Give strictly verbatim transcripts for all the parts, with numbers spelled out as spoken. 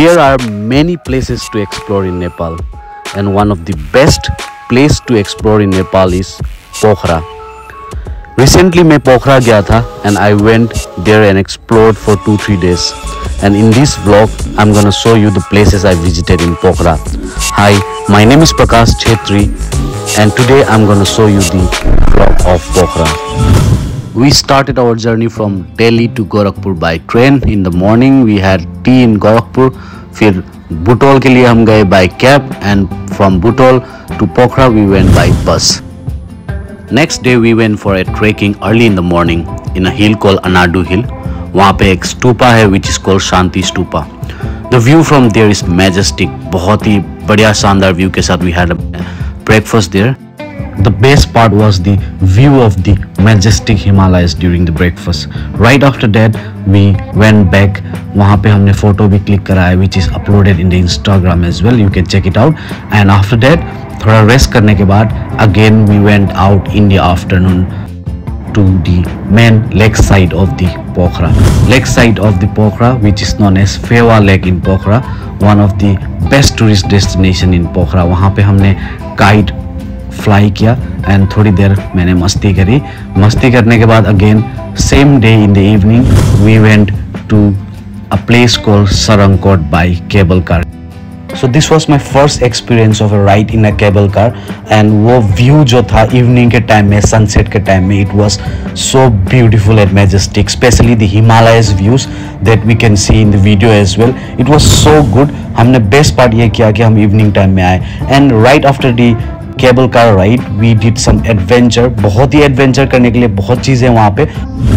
There are many places to explore in Nepal, and one of the best place to explore in Nepal is Pokhara. Recently मैं पोखरा गया था and I went there and explored for two three days. And in this vlog, I'm gonna show you the places I visited in Pokhara. Hi, my name is Prakash Chhetri, and today I'm gonna show you the vlog of Pokhara. We started our journey from Delhi to Gorakhpur by train. In the morning, we had tea in Gorakhpur. फिर बुटोल के लिए हम गए by cab, and from Butol to Pokhara we went by bus. Next day we went for a trekking early in the morning in a hill called Anadu Hill. वहाँ पे एक stupa है which is called Shanti Stupa. The view from there is majestic. बहुत ही बढ़िया शानदार view के साथ we had a breakfast there. The best part was the view of the majestic Himalayas during the breakfast. Right after that we went back. वहाँ पे हमने photo भी click करा है which is uploaded in the Instagram as well. You can check it out. And after that थोड़ा rest करने के बाद again we went out in the afternoon to the main lake side of the Pokhara. Lake side of the Pokhara, which is known as Fewa Lake in Pokhara, one of the best tourist destination in Pokhara. वहाँ पे हमने kite fly किया and थोड़ी देर मैंने मस्ती करी. मस्ती करने के बाद again same day in the evening we went to a place called Sarangkot by cable car. So this was my first experience of a ride in a cable car, and वो view जो था evening के time में, sunset के time में, it was so beautiful and majestic, especially the Himalayas views that we can see in the video as well. It was so good. हमने best part ये किया कि हम evening time में आए, and right after the cable car ride we did some adventure. बहुत ही adventure करने के लिए बहुत चीजें वहाँ पे.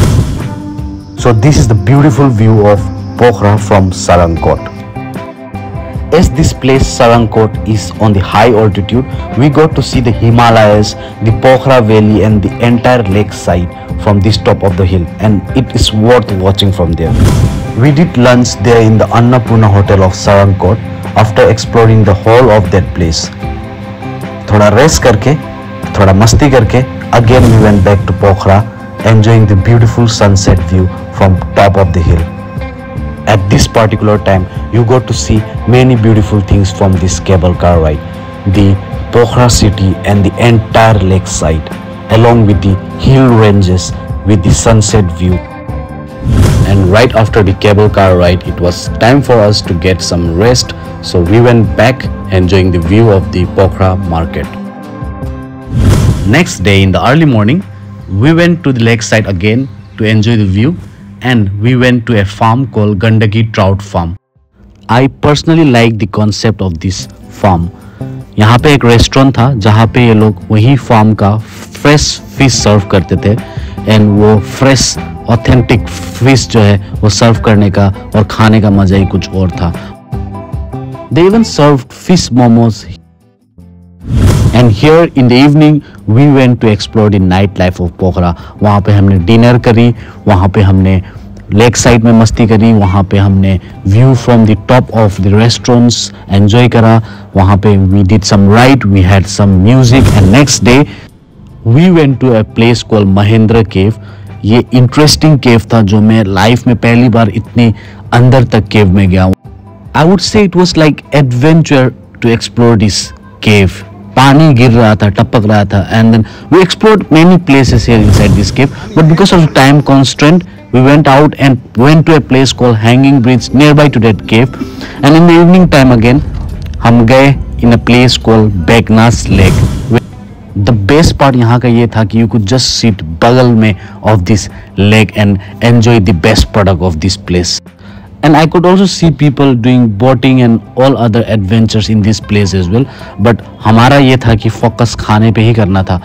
So this is the beautiful view of Pokhara from Sarangkot. As this place Sarangkot is on the high altitude, we got to see the Himalayas, the Pokhara Valley and the entire lake side from this top of the hill, and it is worth watching from there. We did lunch there in the Annapurna Hotel of Sarangkot after exploring the whole of that place. थोड़ा rest करके, थोड़ा मस्ती करके, again we went back to Pokhara, enjoying the beautiful sunset view from top of the hill. At this particular time, you got to see many beautiful things from this cable car ride. The Pokhara city and the entire lake side, along with the hill ranges with the sunset view. And right after the cable car ride, it was time for us to get some rest. So we went back enjoying the view of the Pokhara market. Next day in the early morning, we went to the lake side again to enjoy the view. And we went to a farm called Gandaki Trout Farm. I personally like the concept of this farm. यहाँ पे एक restaurant था जहाँ पे ये लोग वही farm का फ्रेश फिश सर्व करते थे, एंड वो फ्रेश ऑथेंटिक फिश जो है वो सर्व करने का और खाने का मजा ही कुछ और था. They even served fish momos. And here in the evening we went to explore the nightlife of Pokhara. वहाँ पे हमने डिनर करी, वहाँ पे हमने लेक साइड में मस्ती करी, वहाँ पे हमने view from the top of the restaurants enjoy करा, वहाँ पे we did some ride, we had some music, and next day we went to a place called Mahendra Cave. ये इंटरेस्टिंग केव था जो मैं लाइफ में पहली बार इतनी अंदर तक केव में गया हूँ. I would say it was like adventure to explore this cave. पानी गिर रहा था, टपक रहा था, and then we explored many places here inside this cave, but because of time constraint we went out and went to a place called Hanging Bridge nearby to that cave. And in the evening time again हम गए in a place called Begnas Lake. The best part यहाँ का ये था कि you could just sit बगल में of this lake and enjoy the best product of this place. And I could also see people doing boating and all other adventures in this place as well. But हमारा ये था कि focus खाने पे ही करना था.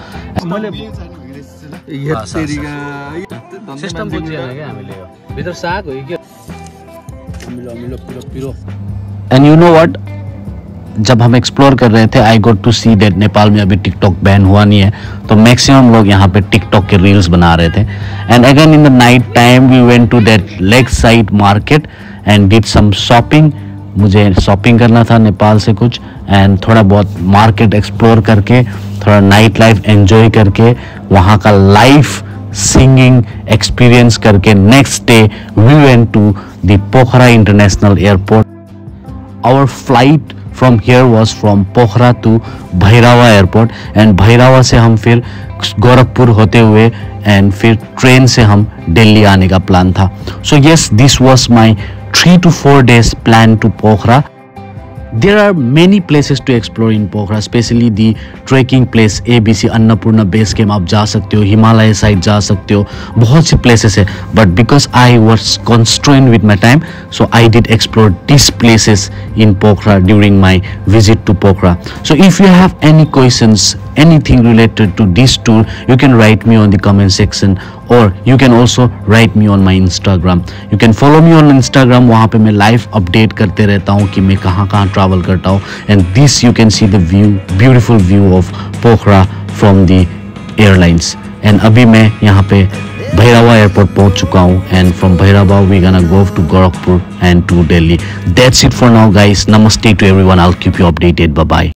And you know what? जब हम एक्सप्लोर कर रहे थे, I got to see that Nepal में अभी टिकटॉक बैन हुआ नहीं है, तो मैक्सिमम लोग यहाँ पे टिकटॉक के रील्स बना रहे थे. And again in the night time we went to that lake side market and did some shopping. मुझे शॉपिंग करना था नेपाल से कुछ, एंड थोड़ा बहुत मार्केट एक्सप्लोर करके, थोड़ा नाइट लाइफ एंजॉय करके, वहाँ का लाइफ सिंगिंग एक्सपीरियंस करके next day we went to the Pokhara international airport. our flight from here was from Pokhara to Bhairahawa airport and Bhairahawa से हम फिर गोरखपुर होते हुए एंड फिर ट्रेन से हम दिल्ली आने का प्लान था. So yes, this was my three to four days plan to Pokhara. There are many places to explore in Pokhara, especially the trekking place A B C Annapurna base camp. आप जा सकते हो, हिमालय साइड जा सकते हो, बहुत सी places है. But because I was constrained with my time, so I did explore these places in Pokhara during my visit to Pokhara. So if you have any questions, anything related to this tour, you can write me on the comment section, or you can also write me on my Instagram. You can follow me on Instagram. वहाँ पे मैं live update करते रहता हूँ कि मैं कहाँ कहाँ travel करता हूँ. And this you can see the view, beautiful view of Pokhara from the airlines. And अभी मैं यहाँ पे भैरवा एयरपोर्ट पहुँच चुका हूँ. And from Bhairava we gonna go to Gorakhpur and to Delhi. That's it for now, guys. Namaste to everyone. I'll keep you updated. Bye bye.